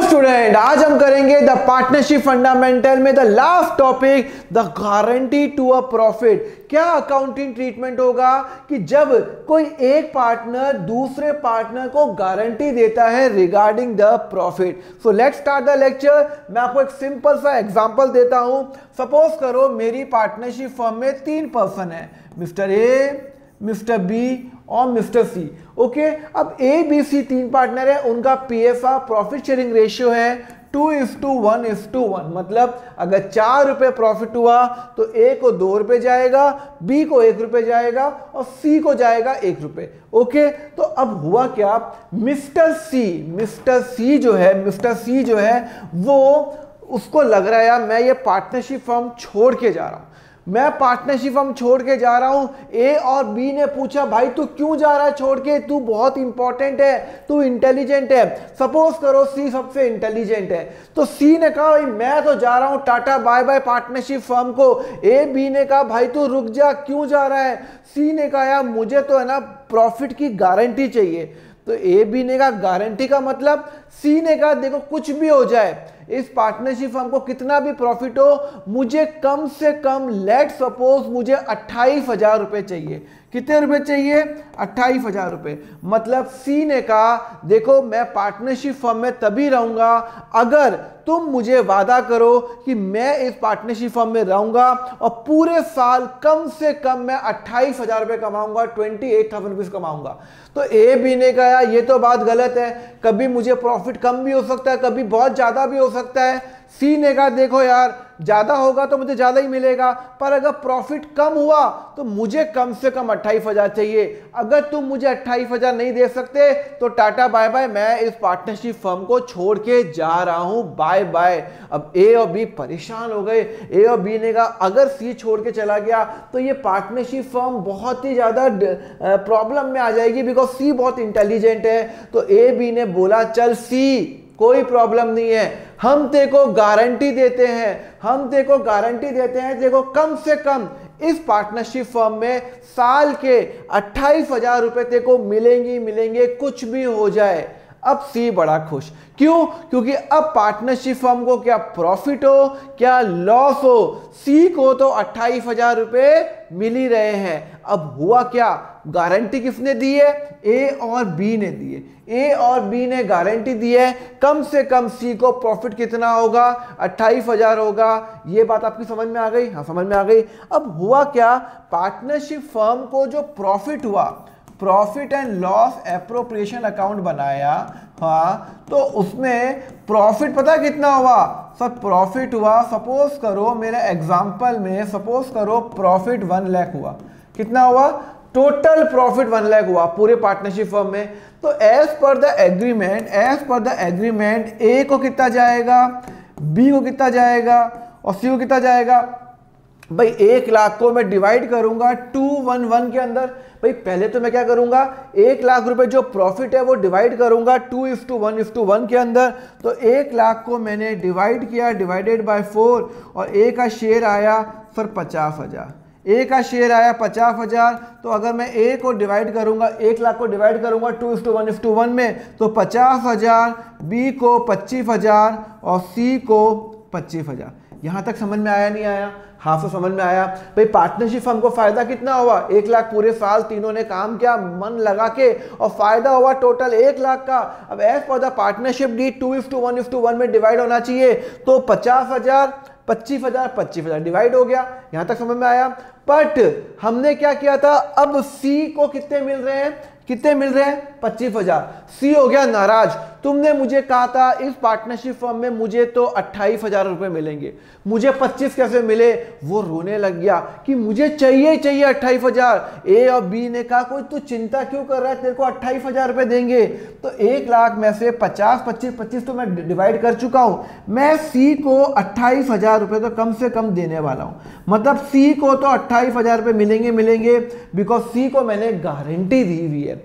Student, आज हम करेंगे द पार्टनरशिप फंडामेंटल में the last topic, the guarantee to a profit. क्या अकाउंटिंग ट्रीटमेंट होगा कि जब कोई एक पार्टनर दूसरे पार्टनर को गारंटी देता है regarding the profit. So let's start the lecture. मैं आपको एक सिंपल सा एग्जांपल देता हूं। सपोज करो मेरी पार्टनरशिप फर्म में 3 पर्सन है, मिस्टर ए, मिस्टर बी और मिस्टर सी। ओके, अब ए बी सी 3 पार्टनर है, उनका पीएफआर प्रॉफिट शेयरिंग रेशियो है 2:1:1। मतलब अगर 4 रुपए प्रॉफिट हुआ तो ए को 2 रुपए जाएगा, बी को 1 रुपए जाएगा और सी को जाएगा 1 रुपए। ओके, तो अब हुआ क्या, मिस्टर सी जो है वो उसको लग रहा है यार मैं ये पार्टनरशिप फर्म छोड़ के जा रहा हूं, ए और बी ने पूछा भाई तू क्यों जा रहा है छोड़ के, तू बहुत इंपॉर्टेंट है, तू इंटेलिजेंट है। सपोज करो सी सबसे इंटेलिजेंट है, तो सी ने कहा भाई मैं तो जा रहा हूं टाटा बाय बाय पार्टनरशिप फर्म को। ए बी ने कहा भाई तू रुक जा, क्यों जा रहा है। सी ने कहा यार मुझे तो है ना प्रॉफिट की गारंटी चाहिए। तो ए बी ने कहा गारंटी का मतलब, सी ने कहा देखो कुछ भी हो जाए, इस पार्टनरशिप फर्म को कितना भी प्रॉफिट हो, मुझे कम से कम लेट सपोज मुझे 28,000 रुपए चाहिए। कितने रुपए चाहिए? 28,000 रुपए। मतलब सी ने कहा देखो मैं पार्टनरशिप फर्म में तभी रहूंगा अगर तुम मुझे वादा करो कि मैं इस पार्टनरशिप फर्म में रहूंगा और पूरे साल कम से कम मैं 28,000 रुपए कमाऊंगा, 28,000 रुपीज कमाऊंगा। तो ए बी ने कहा ये तो बात गलत है, कभी मुझे प्रॉफिट कम भी हो सकता है, कभी बहुत ज्यादा भी हो सकता है। सी ने कहा देखो यार ज्यादा होगा तो मुझे ज्यादा ही मिलेगा, पर अगर प्रॉफिट कम हुआ तो मुझे कम से कम 28,000 चाहिए। अगर तुम मुझे 28,000 नहीं दे सकते तो टाटा बाय बाय, मैं इस पार्टनरशिप फर्म को छोड़ के जा रहा हूं, बाय बाय। अब ए और बी परेशान हो गए। ए और बी ने कहा अगर सी छोड़ के चला गया तो ये पार्टनरशिप फर्म बहुत ही ज्यादा प्रॉब्लम में आ जाएगी, बिकॉज सी बहुत इंटेलिजेंट है। तो ए बी ने बोला चल सी कोई प्रॉब्लम नहीं है, हम तेको गारंटी देते हैं, देखो कम से कम इस पार्टनरशिप फर्म में साल के 28,000 रुपए तेको मिलेंगे कुछ भी हो जाए। अब सी बड़ा खुश, क्यों? क्योंकि अब पार्टनरशिप फर्म को क्या प्रॉफिट हो क्या लॉस हो, सी को तो 28,000 रुपए मिल ही रहे हैं। अब हुआ क्या, गारंटी किसने दी है? ए और बी ने दी है। ए और बी ने गारंटी दी है, कम से कम सी को प्रॉफिट कितना होगा? 28,000 होगा। ये बात आपकी समझ में आ गई? हाँ समझ में आ गई। अब हुआ क्या, पार्टनरशिप फर्म को जो प्रॉफिट हुआ, profit and loss appropriation account बनाया, हाँ, तो उसमें प्रॉफिट पता कितना हुआ? सब प्रॉफिट हुआ, सपोज करो मेरे एग्जांपल में सपोज करो प्रॉफिट 1 लाख हुआ। कितना हुआ? टोटल प्रॉफिट 1 लाख हुआ पूरे पार्टनरशिप फर्म में। तो एज पर द एग्रीमेंट ए को कितना जाएगा, बी को कितना जाएगा और सी को कितना जाएगा? भाई 1 लाख को मैं डिवाइड करूंगा 211 के अंदर। भाई पहले तो मैं क्या करूंगा, 1 लाख रुपए जो प्रॉफिट है वो डिवाइड करूंगा 2:1:1 के अंदर। तो 1 लाख को मैंने डिवाइड किया, डिवाइडेड बाय 4, और ए का शेयर आया सर 50,000। ए का शेयर आया 50,000। तो अगर मैं ए को डिवाइड करूंगा, 1 लाख को डिवाइड करूंगा 2:1:1 में, तो 50,000, बी को 25,000 और सी को 25,000। यहां तक समझ में आया नहीं आया? हाँ तो समझ में आया। भाई पार्टनरशिप फर्म को फायदा कितना हुआ? 1 लाख पूरे साल तीनों ने काम किया मन लगा के और फायदा हुआ टोटल 1 लाख का। अब as per the partnership deed 2:1:1 में डिवाइड होना चाहिए, तो 50,000 25,000 डिवाइड हो गया। यहां तक समझ में आया? बट हमने क्या किया था, अब सी को कितने मिल रहे हैं? 25,000। सी हो गया नाराज, तुमने मुझे कहा था इस पार्टनरशिप फर्म में मुझे तो 28,000 रुपए मिलेंगे, मुझे 25 कैसे मिले? वो रोने लग गया कि मुझे चाहिए 28,000। ए और बी ने कहा कोई तू चिंता क्यों कर रहा है, तेरे को 28,000 रुपए देंगे। तो 1 लाख में से 50, 25 तो मैं डिवाइड कर चुका हूं, मैं सी को 28,000 रुपए तो कम से कम देने वाला हूं। मतलब सी को तो 28,000 रुपए मिलेंगे, बिकॉज सी को मैंने गारंटी दी हुई है,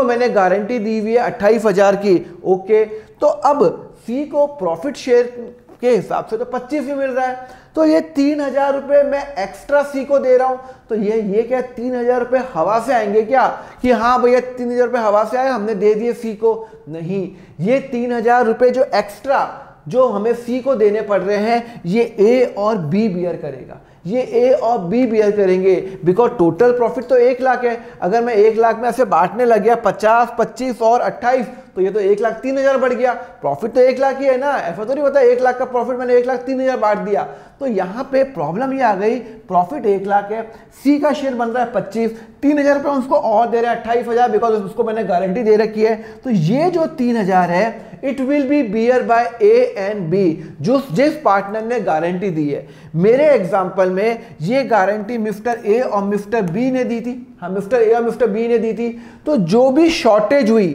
28,000 की। ओके, तो अब सी को प्रॉफिट शेयर के हिसाब से तो 25 ही मिल रहा है। तो ये 3,000 रुपये मैं एक्स्ट्रा सी को दे रहा हूं, तो ये क्या 3,000 रुपये हवा से आएंगे क्या कि हाँ भैया 3,000 रुपये हवा से आए हमने दे दिए सी को? नहीं, ये 3,000 रुपये जो एक्स्ट्रा जो हमें सी को देने पड़ रहे हैं ये ए और बी बियर करेगा, ये ए और बी बियर करेंगे, बिकॉज टोटल प्रॉफिट तो 1 लाख है। अगर मैं 1 लाख में ऐसे बांटने लग गया 50, 25 और 28, तो ये तो 1,03,000 बढ़ गया। प्रॉफिट तो 1 लाख ही है ना, ऐसा तो नहीं होता 1 लाख का प्रॉफिट मैंने 1,03,000 बांट दिया। तो यहाँ पे प्रॉब्लम ये आ गई, प्रॉफिट 1 लाख है, सी का शेयर बन रहा है 25, 3,000 रुपये उसको और दे रहे हैं 28,000, बिकॉज उसको मैंने गारंटी दे रखी है। तो ये जो 3,000 है it will be bear by A and B, जिस पार्टनर ने गारंटी दी है। मेरे एग्जांपल में ये गारंटी मिस्टर ए और मिस्टर बी ने दी थी, हाँ मिस्टर ए और मिस्टर बी ने दी थी। तो जो भी शॉर्टेज हुई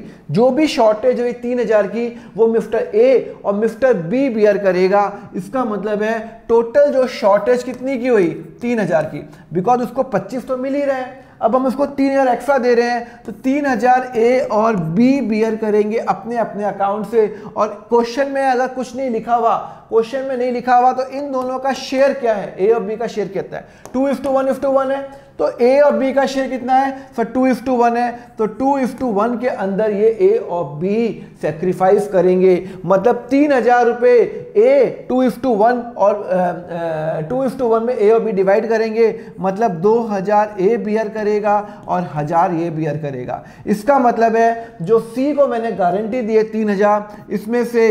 3,000 की, वो मिस्टर ए और मिस्टर बी बियर करेगा। इसका मतलब है टोटल जो शॉर्टेज कितनी की हुई 3,000 की, बिकॉज उसको 25 तो मिल ही रहे हैं, अब हम उसको 3,000 एक्स्ट्रा दे रहे हैं, तो 3,000 ए और बी बियर करेंगे अपने अपने अकाउंट से। और क्वेश्चन में अगर कुछ नहीं लिखा हुआ, तो इन दोनों का शेयर क्या है, ए और बी का शेयर कितना है, 2:1 है। तो ए और बी का शेयर कितना है सर, 2:1 है। तो 2:1 के अंदर ये ए और बी सेक्रीफाइस करेंगे, मतलब 3,000 रुपये ए 2:1 और 2:1 में ए और बी डिवाइड करेंगे, मतलब 2,000 ए बियर करेगा और 1,000 ये बियर करेगा। इसका मतलब है जो सी को मैंने गारंटी दी है 3,000, इसमें से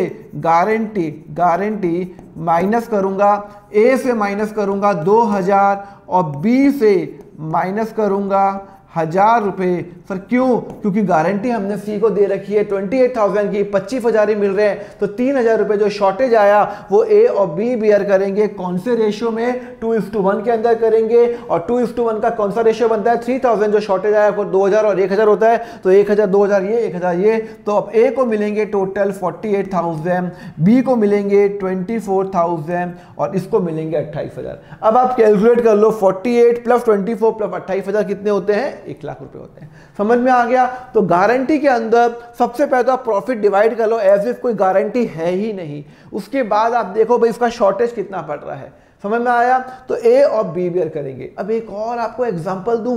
गारंटी माइनस करूंगा, ए से माइनस करूंगा 2,000 और बी से माइनस करूंगा 1,000 रुपये। सर क्यों? क्योंकि गारंटी हमने सी को दे रखी है 28,000 की, 25,000 ही मिल रहे हैं, तो 3,000 रुपये जो शॉर्टेज आया वो ए और बी बियर करेंगे। कौन से रेशियो में? 2:1 के अंदर करेंगे। और 2:1 का कौन सा रेशियो बनता है? 3,000 जो शॉर्टेज आया वो 2,000 और 1,000 होता है, तो 1,000 2,000 ये 1,000 ये। तो अब ए को मिलेंगे टोटल 48,000, बी को मिलेंगे 24,000 और इसको मिलेंगे 28,000। अब आप कैलकुलेट कर लो, 48 + 24 + 28,000 कितने होते हैं? 1 लाख रुपए होते हैं। समझ में आ गया? तो गारंटी के अंदर सबसे पहले तो आप प्रॉफिट डिवाइड कर लो एज इफ कोई गारंटी है ही नहीं। उसके बाद आप देखो भाई इसका शॉर्टेज कितना पड़ रहा है। समझ में आया? तो ए और बी बियर करेंगे। अब एक और आपको एग्जांपल दूं।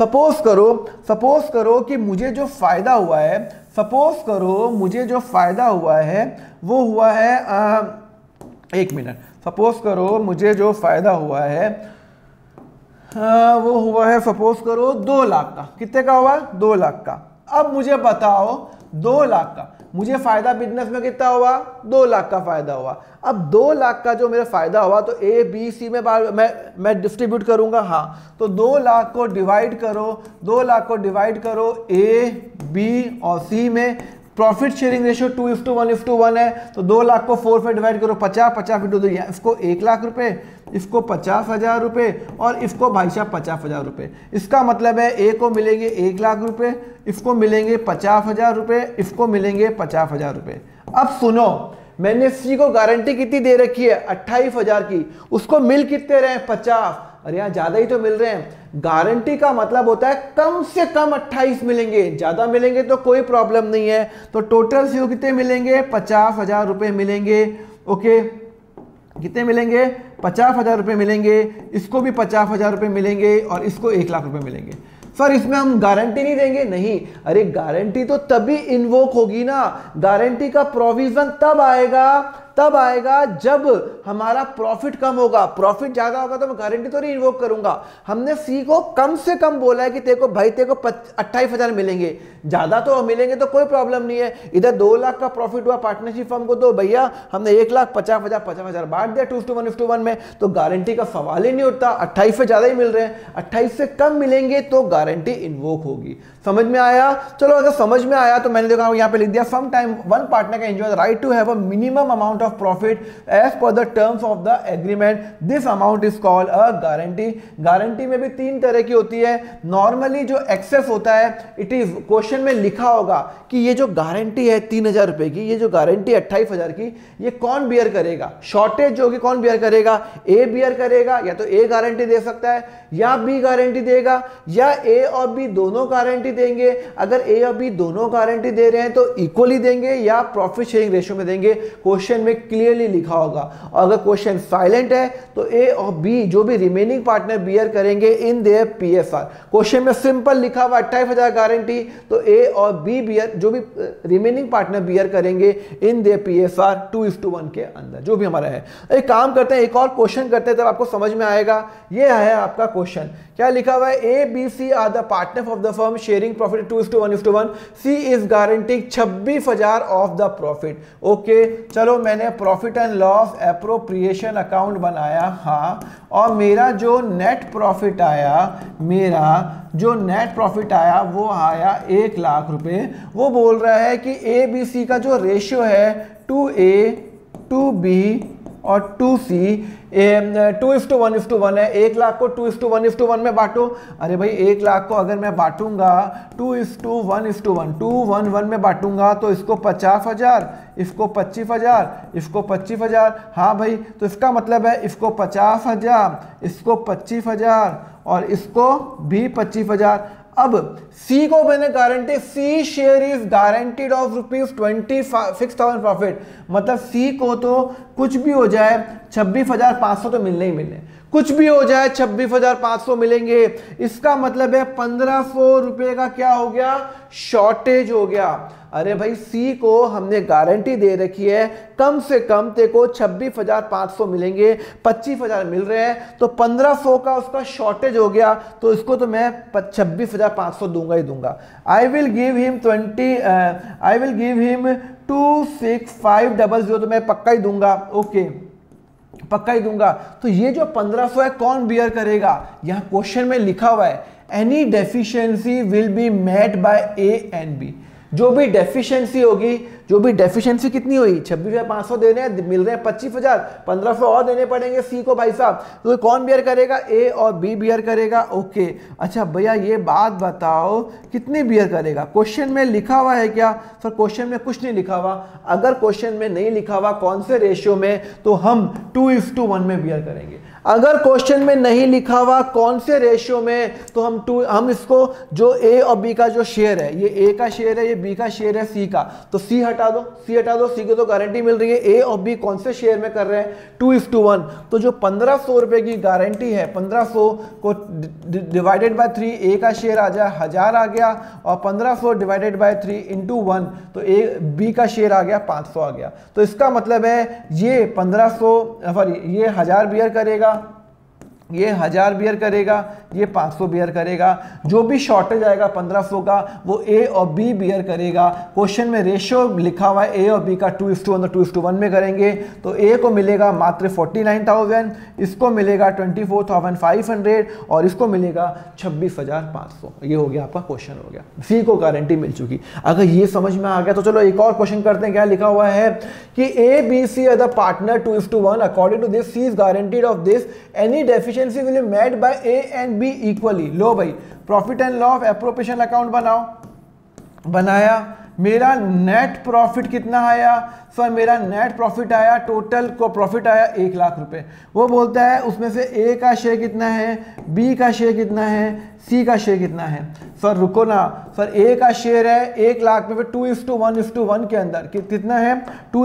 सपोज करो कि मुझे जो फायदा हुआ है, वो हुआ है 1 मिनट। सपोज करो मुझे जो फायदा हुआ है वो हुआ है सपोज करो 2 लाख का। कितने का हुआ? 2 लाख का। अब मुझे बताओ 2 लाख का मुझे फायदा बिजनेस में कितना हुआ? 2 लाख का फायदा हुआ। अब 2 लाख का जो मेरा फायदा हुआ तो ए बी सी में मैं डिस्ट्रीब्यूट करूंगा। हाँ, तो 2 लाख को डिवाइड करो ए बी और सी में। प्रॉफिट शेयरिंग रेशियो 2:1 है, तो 2 लाख को 4 पे डिवाइड करो, 50 × 2, इसको 1 लाख रुपए, इसको 50,000 रुपए और इसको भाई साहब 50,000 रुपए। इसका मतलब है ए को मिलेंगे 1 लाख रुपए, इसको मिलेंगे 50,000 रुपए, इसको मिलेंगे 50,000 रुपए। अब सुनो, मैंने सी को गारंटी कितनी दे रखी है? 28,000 की। उसको मिल कितने रहे हैं? 50। अरे यहाँ ज्यादा ही तो मिल रहे हैं। गारंटी का मतलब होता है कम से कम 28 मिलेंगे, ज्यादा मिलेंगे तो कोई प्रॉब्लम नहीं है। तो टोटल सी कितने मिलेंगे? 50,000 रुपए मिलेंगे। ओके, कितने मिलेंगे? 50,000 रुपए मिलेंगे। इसको भी 50,000 रुपए मिलेंगे और इसको 1 लाख रुपए मिलेंगे। सर इसमें हम गारंटी नहीं देंगे? नहीं, अरे गारंटी तो तभी इन्वोक होगी ना। गारंटी का प्रोविजन तब आएगा जब हमारा प्रॉफिट कम होगा। प्रॉफिट ज्यादा होगा तो मैं गारंटी तो नहीं इन्वोक करूंगा। हमने सी को कम से कम बोला है कि तेरे को 28,000 मिलेंगे, ज्यादा तो मिलेंगे तो कोई प्रॉब्लम नहीं है। इधर 2 लाख का प्रॉफिट हुआ पार्टनरशिप फर्म को, तो भैया हमने 1,50,000 बांट दिया 2:1 में, तो गारंटी का सवाल ही नहीं उठता। 28 से ज्यादा ही मिल रहे हैं, 28 से कम मिलेंगे तो गारंटी इन्वोक होगी। समझ में आया? चलो अगर समझ में आया तो मैंने देखा यहाँ पे लिख दिया, सम टाइम वन पार्टनर का enjoy the right to have a minimum amount of profit as per the terms of the agreement, this amount is called a guarantee. Guarantee में भी 3 तरह की होती है। नॉर्मली जो एक्सेस होता है, इट इज क्वेश्चन में लिखा होगा कि ये जो गारंटी है 3,000 रुपए की, ये जो गारंटी 28,000 की, ये कौन बियर करेगा? शॉर्टेज जो होगी कौन बियर करेगा? ए बियर करेगा, या तो ए गारंटी दे सकता है या बी गारंटी देगा, या ए और बी दोनों गारंटी देंगे। अगर ए और बी दोनों गारंटी दे रहे हैं तो इक्वली देंगे या प्रॉफिट शेयरिंग रेशियो में देंगे। क्वेश्चन में में क्लियरली लिखा होगा। और अगर क्वेश्चन साइलेंट है तो ए और बी जो भी रिमेनिंग पार्टनर बियर करेंगे इन देयर पीएसआर। क्वेश्चन में सिंपल लिखा हुआ 28,000 गारंटी, तो ए और बी बियर जो भी रिमेनिंग पार्टनर बियर करेंगे इन देयर पीएसआर 2:1 के अंदर, जो भी हमारा है। एक काम करते हैं, एक और क्वेश्चन करते हैं, तब आपको समझ में आएगा। ये है आपका क्वेश्चन, क्या लिखा हुआ है, A B C are the partner of the firm sharing profit 2:1 C is guaranteeing 26,000 of the profit. Okay, चलो मैंने profit and loss appropriation account बनाया, हाँ, और मेरा जो नेट प्रॉफिट आया वो आया 1 लाख रुपए। वो बोल रहा है कि ए बी सी का जो रेशियो है 2A 2B और 2C 2:1 है। 1 लाख को 2:1 में बांटो। अरे भाई 1 लाख को अगर मैं बांटूंगा 2:1 में बांटूंगा तो इसको 50,000, इसको 25,000, इसको 25,000। हाँ भाई, तो इसका मतलब है इसको 50,000, इसको 25,000 और इसको भी 25,000। अब सी को मैंने guarantee, C share is guaranteed of ₹26,000 profit. मतलब सी को तो कुछ भी हो जाए 26,500 तो मिलने ही मिलने, कुछ भी हो जाए 26,500 मिलेंगे। इसका मतलब है 1,500 रुपए का क्या हो गया, शॉर्टेज हो गया। अरे भाई सी को हमने गारंटी दे रखी है कम से कम तेको 26,500 मिलेंगे, 25,000 मिल रहे हैं, तो 1,500 का उसका शॉर्टेज हो गया, तो इसको तो मैं 26,500 दूंगा ही दूंगा। आई विल गिव हिम 26500, तो मैं पक्का ही दूंगा। ओके, पक्का ही दूंगा। तो ये जो 1,500 है कौन बियर करेगा, यहां क्वेश्चन में लिखा हुआ है any deficiency will be met by A and B. जो भी डेफिशिएंसी होगी, जो भी डेफिशिएंसी कितनी हुई, 26,500 देने हैं, मिल रहे हैं 25,000, 1,500 और देने पड़ेंगे सी को भाई साहब। तो कौन बियर करेगा, ए और बी बियर करेगा। ओके, अच्छा भैया ये बात बताओ कितनी बियर करेगा, क्वेश्चन में लिखा हुआ है क्या? सर क्वेश्चन में कुछ नहीं लिखा हुआ। अगर क्वेश्चन में नहीं लिखा हुआ कौन से रेशियो में, तो हम 2:1 में बियर करेंगे। अगर क्वेश्चन में नहीं लिखा हुआ कौन से रेशियो में, तो हम इसको जो ए और बी का जो शेयर है, ये ए का शेयर है, ये बी का शेयर है सी का, तो सी हटा दो, सी हटा दो, सी को तो गारंटी मिल रही है। ए और बी कौन से शेयर में कर रहे हैं, 2:1। तो जो 1,500 रुपए की गारंटी है, 1,500 को डिवाइडेड बाय 3, ए का शेयर आ जाए 1,000 आ गया, और 1,500 डिवाइडेड बाय 3 इंटू 1, तो ए बी का शेयर आ गया 500 आ गया। तो इसका मतलब है ये 1,500 सॉरी ये 1,000 बियर करेगा, ये 1,000 बियर करेगा, ये 500 बियर करेगा। जो भी शॉर्टेज आएगा 1,500 का वो ए और बी बियर करेगा। क्वेश्चन में रेशियो लिखा हुआ है ए और बी का 2:1, तो 2:1 में करेंगे। तो ए को मिलेगा मात्र 49,000, इसको मिलेगा 24,500 और इसको मिलेगा 26,500। ये हो गया आपका क्वेश्चन हो गया, सी को गारंटी मिल चुकी। अगर ये समझ में आ गया तो चलो एक और क्वेश्चन करते हैं। क्या लिखा हुआ है कि A B C are the partner 2:1, according to this C is guaranteed of this, any deficiency will be met by A and B equally। लो भाई profit and loss appropriation account बनाओ, बनाया। मेरा नेट प्रॉफिट कितना आया, sir मेरा net profit आया, total को प्रॉफिट आया 1 लाख रुपए। वो बोलता है उसमें से ए का शेयर कितना है, बी का शेयर कितना है, सी का शेयर कितना है। सर रुको ना, सर ए का शेयर है 1 लाख में 2:1 के अंदर कितना है,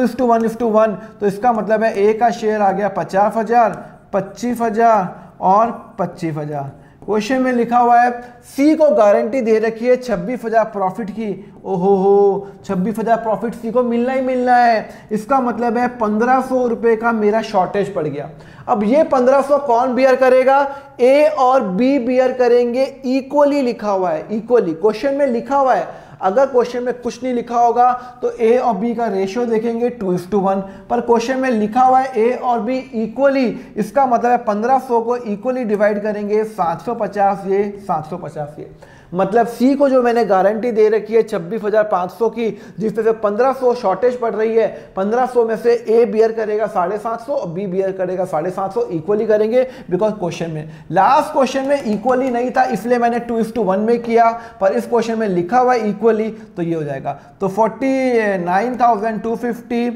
2:1, तो इसका मतलब है ए का शेयर आ गया 50,000, 25,000 और 25,000। क्वेश्चन में लिखा हुआ है सी को गारंटी दे रखी है 26,000 प्रॉफिट की। ओहो हो, 26,000 प्रॉफिट सी को मिलना ही मिलना है। इसका मतलब है 1,500 रुपए का मेरा शॉर्टेज पड़ गया। अब ये 1,500 कौन बियर करेगा, ए और बी बियर करेंगे। इक्वली लिखा हुआ है, इक्वली क्वेश्चन में लिखा हुआ है। अगर क्वेश्चन में कुछ नहीं लिखा होगा तो ए और बी का रेशियो देखेंगे 2:1, पर क्वेश्चन में लिखा हुआ है ए और बी इक्वली। इसका मतलब है 1,500 को इक्वली डिवाइड करेंगे 750 ये, 750 ये। मतलब सी को जो मैंने गारंटी दे रखी है 26,500 की, जिसमें से 1,500 शॉर्टेज पड़ रही है, 1,500 में से ए बियर करेगा 750 और बी बियर करेगा 750, इक्वली करेंगे। बिकॉज क्वेश्चन में लास्ट क्वेश्चन में इक्वली नहीं था, इसलिए मैंने 2:1 में किया, पर इस क्वेश्चन में लिखा हुआ है इक्वली, तो ये हो जाएगा। तो 49,250,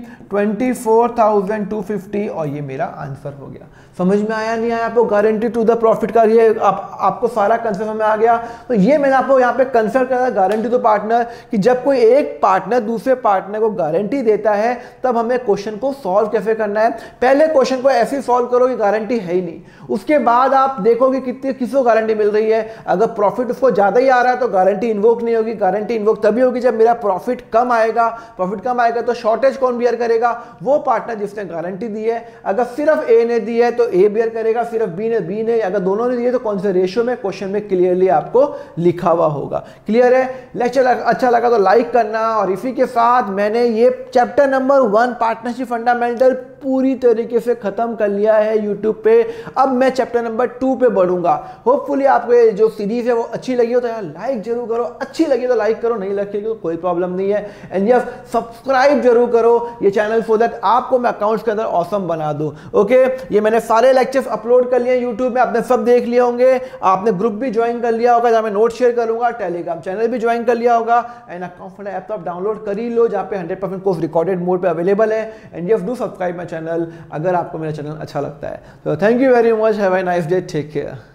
24,250 और ये मेरा आंसर हो गया। समझ में आया नहीं आया आपको, गारंटी टू द प्रॉफिट का ये आपको सारा कंसेप्ट में आ गया। तो ये मैंने आपको यहाँ पे कंसल्ट करा गारंटी टू पार्टनर कि जब कोई एक पार्टनर दूसरे पार्टनर को गारंटी देता है तब हमें क्वेश्चन को सॉल्व कैसे करना है। पहले क्वेश्चन को ऐसे सॉल्व करो कि गारंटी है ही नहीं, उसके बाद आप देखो कि कितनी किसको गारंटी मिल रही है। अगर प्रॉफिट उसको ज्यादा ही आ रहा है तो गारंटी इन्वोक नहीं होगी। गारंटी इन्वोक तभी होगी जब मेरा प्रॉफिट कम आएगा। प्रॉफिट कम आएगा तो शॉर्टेज कौन बियर करेगा? वो पार्टनर जिसने गारंटी दी है। अगर सिर्फ ए ने दी है तो ए बियर करेगा, सिर्फ बी ने बी ने, अगर दोनों ने दिए तो कौन से रेशियो में, क्वेश्चन में क्लियरली आपको लिखा हुआ होगा। क्लियर है? लेक्चर अच्छा लगा तो लाइक करना। और इसी के साथ मैंने ये चैप्टर नंबर 1 पार्टनरशिप फंडामेंटल पूरी तरीके से खत्म कर लिया है यूट्यूब पे। अब मैं चैप्टर नंबर 2 पे बढ़ूंगा। होपफुली आपको ये जो सीरीज है वो अच्छी लगी हो तो यार लाइक जरूर करो, अच्छी लगी तो लाइक करो, नहीं लगी तो कोई प्रॉब्लम नहीं है। एंड यस, सब्सक्राइब जरूर करो ये चैनल सो दैट आपको मैं अकाउंट्स के अंदर ऑसम बना दूं। ओके, ये मैंने सारे लेक्चर्स अपलोड कर लिए यूट्यूब में, आपने सब देख लिए होंगे। आपने ग्रुप भी ज्वाइन कर लिया होगा जहां मैं नोट शेयर करूंगा, टेलीग्राम चैनल भी ज्वाइन कर लिया होगा। एंड अकाउंट ऐप तो आप डाउनलोड कर ही लो जहां पे 100% कोर्स रिकॉर्डेड मोड पे अवेलेबल है। And yes, do subscribe my channel अगर आपको मेरा चैनल अच्छा लगता है। तो thank you very much, have a nice day, take care.